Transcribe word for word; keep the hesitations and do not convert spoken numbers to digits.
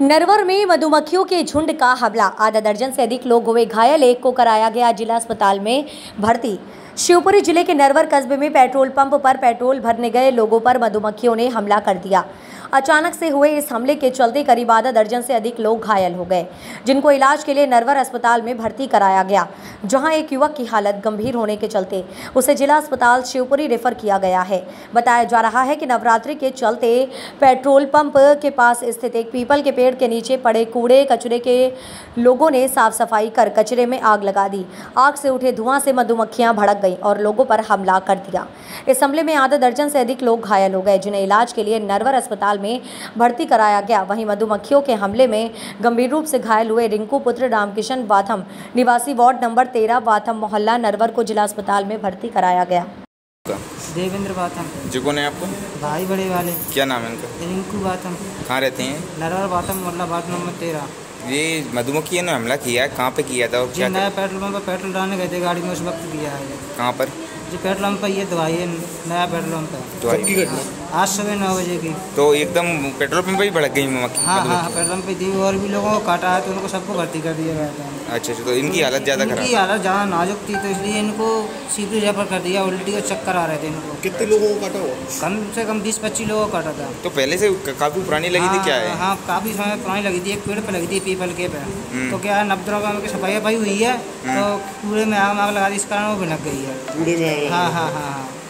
नरवर में मधुमक्खियों के झुंड का हमला, आधा दर्जन से अधिक लोग हुए घायल, एक को कराया गया जिला अस्पताल में भर्ती। शिवपुरी जिले के नरवर कस्बे में पेट्रोल पंप पर पेट्रोल भरने गए लोगों पर मधुमक्खियों ने हमला कर दिया। अचानक से हुए इस हमले के चलते करीब आधा दर्जन से अधिक लोग घायल हो गए, जिनको इलाज के लिए नरवर अस्पताल में भर्ती कराया गया, जहां एक युवक की हालत गंभीर होने के चलते उसे जिला अस्पताल शिवपुरी रेफर किया गया है। बताया जा रहा है कि नवरात्रि के चलते पेट्रोल पंप के पास स्थित एक पीपल के पेड़ के नीचे पड़े कूड़े कचरे के लोगों ने साफ सफाई कर कचरे में आग लगा दी। आग से उठे धुआं से मधुमक्खियां भड़क गईं और लोगों पर हमला कर दिया। इस हमले में आधा दर्जन से अधिक लोग घायल हो गए, जिन्हें इलाज के लिए नरवर अस्पताल में भर्ती कराया गया। वहीं मधुमक्खियों के हमले में गंभीर रूप से घायल हुए रिंकू पुत्र रामकिशन वाथम निवासी वार्ड नंबर तेरह वाथम मोहल्ला नरवर को जिला अस्पताल में भर्ती कराया गया। देवेंद्र वाथम। जो कौन है आपको? भाई बड़े वाले। क्या नाम है इनका? रिंकू वाथम। कहाँ रहते हैं? नरवर वाथम मोहल्ला वार्ड नंबर तेरह। ये मधुमक्खी ने हमला किया है, कहाँ पे किया था और क्या? नया पेट्रोल पंप पर पेट्रोल डालने गए थे गाड़ी में, उस वक्त किया है। कहाँ पर? जो पेट्रोल पंप पर ये दवाई है, नया पेट्रोल पंप है। की घटना आज सुबह नौ बजे की। तो एकदम पेट्रोल पंप पर ही भड़क गई मक्खी? हाँ हाँ, पेट्रोल पंप पे थी और भी लोगों को काटा है, तो उनको सबको भर्ती कर दिया गया था। अच्छा अच्छा, तो इनकी हालत ज़्यादा खराब? इनकी हालत ज़्यादा नाजुक थी, तो इसलिए इनको सीधे रेफर कर दिया। उल्टी और चक्कर आ रहे थे इनको। कितने लोगों को काटा हुआ? कम से कम बीस पच्चीस लोगों को काटा था। तो पहले से काफ़ी पुरानी लगी थी क्या है? हाँ, काफ़ी समय पुरानी लगी थी। एक पेड़ पे लगी थी पीपल के पे। तो क्या है, नब्बे की सफाई वफाई हुई है, तो कूड़े में आग आग लगा दी, इस कारण वो भिनक गई है। कूड़े में? हाँ हाँ हाँ।